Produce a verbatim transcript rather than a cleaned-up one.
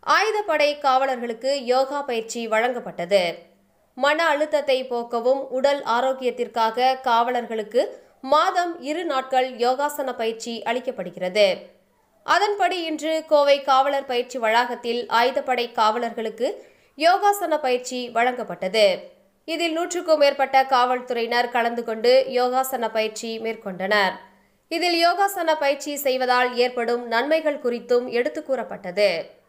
ஆயுதப்படை காவலர்களுக்கு யோகா பயிற்சி வழங்கப்பட்டது. மன அழுத்தத்தை போக்கவும் உடல் ஆரோக்கியத்திற்காக காவலர்களுக்கு மாதம் இரு நாட்கள் யோகாசன பயிற்சி அளிக்கப்படுகிறது. அதன்படி இன்று கோவை காவலர் பயிற்சி வளாகத்தில் ஆயுதப்படை காவலர்களுக்கு யோகாசன பயிற்சி வழங்கப்பட்டது. இதில் நூற்றுக்கும் மேற்பட்ட காவல்துறையினர் கலந்து கொண்டு யோகாசன பயிற்சி மேற்கொண்டனர். இதில் யோகாசன பயிற்சி செய்வதால் ஏற்படும் நன்மைகள் குறித்தும் எடுத்துக் கூறப்பட்டது.